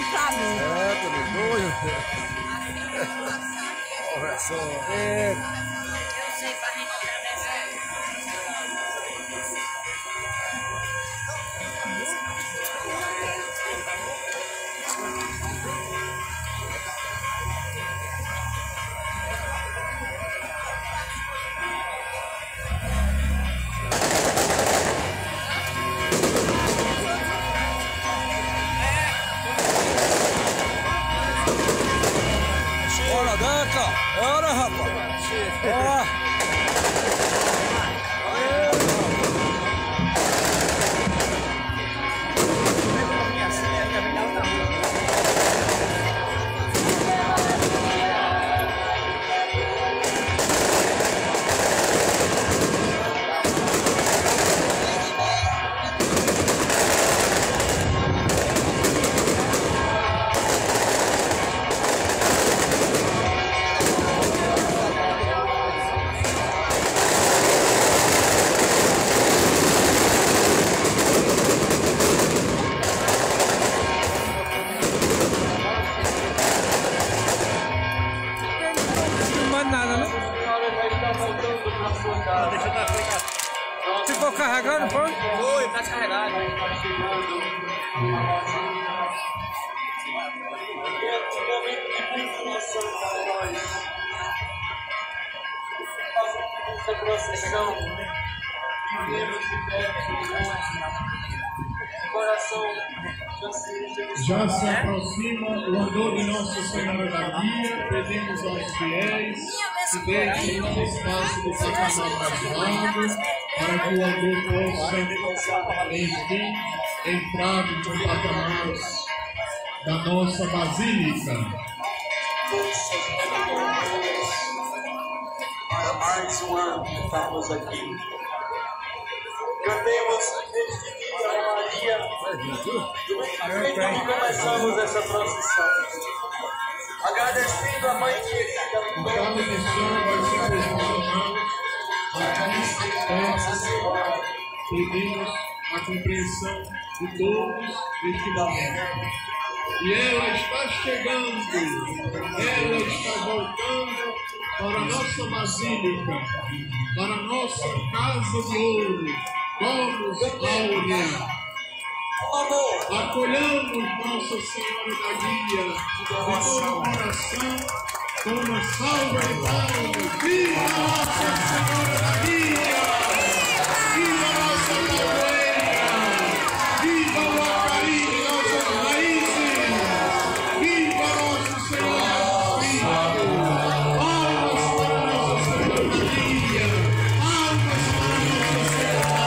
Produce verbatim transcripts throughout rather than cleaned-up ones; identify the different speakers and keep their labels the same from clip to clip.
Speaker 1: pra mim.
Speaker 2: É, tudo doido. Professor. É.
Speaker 1: Eu sei pra gente atravessar.
Speaker 2: Bora, Deca! Bora, rapaz! Bora! Nada, né? Deixa eu dar explicação. Ficou carregando, foi?
Speaker 3: Foi, tá descarregado.
Speaker 4: Já se aproxima o andor de Nossa Senhora da Guia. Pedimos aos fiéis que deixem o espaço do patamar razoável para que o andor possa, enfim, entrar no patamar da nossa basílica.
Speaker 5: Para mais um ano que estamos aqui. Cantemos desde que a Maria, desde que começamos essa procissão. Agradecendo a Mãe querida.
Speaker 4: O carro de som vai ser posicionado aqui. Nossa Senhora. Pedimos a compreensão de todos neste momento. E ela está chegando, ela está voltando para a nossa basílica, para a nossa casa de ouro. Vamos, Áurea, acolhamos Nossa Senhora da Guia de todo o coração com uma salva de palmas. Viva Nossa Senhora da Guia! Viva nossa padroeira! Viva o Acarim de nossas raízes! Viva Nossa Senhora do Espírito! Palmas para Nossa Senhora da Guia! Palmas para Nossa Senhora!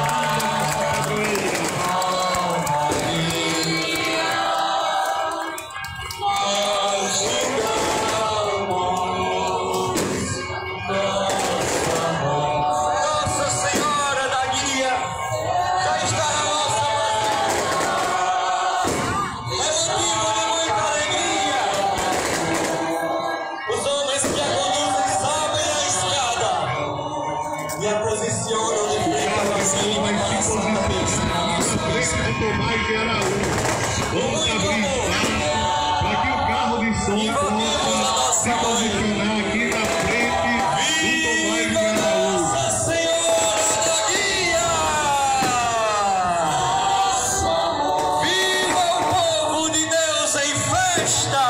Speaker 4: Tomás de Araújo. Vamos abrir espaço para que o carro de som possa se posicionar aqui na frente do Tomás de Araújo.
Speaker 5: Nossa Senhora da Guia! Viva o povo de Deus em festa!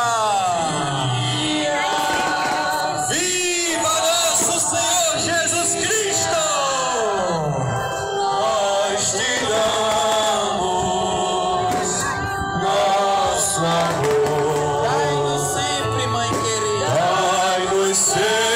Speaker 5: Viva nosso Senhor Jesus Cristo! Nós te damos nosso amor. Dai-nos sempre, Mãe querida. Dai-nos sempre.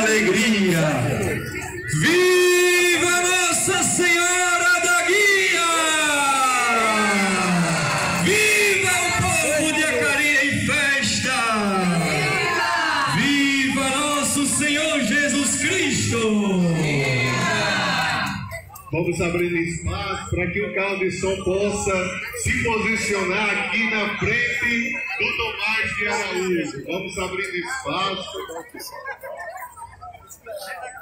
Speaker 4: alegria. Viva Nossa Senhora da Guia! Viva o povo de Acaria em festa! Viva nosso Senhor Jesus Cristo! Vamos abrir espaço para que o carro de som possa se posicionar aqui na frente do Tomás de Araújo. Vamos abrir espaço.